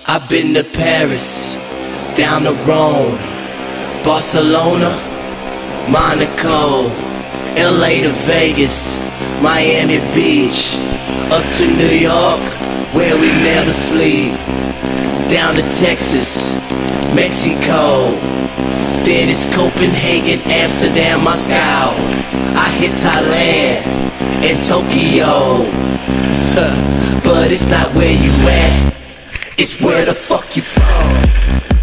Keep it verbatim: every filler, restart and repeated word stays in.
I've been to Paris, down to Rome, Barcelona, Monaco, L A to Vegas, Miami Beach, up to New York, where we never sleep, down to Texas, Mexico, then it's Copenhagen, Amsterdam, Moscow. I hit Thailand and Tokyo, but it's not where you at, it's where the fuck you from.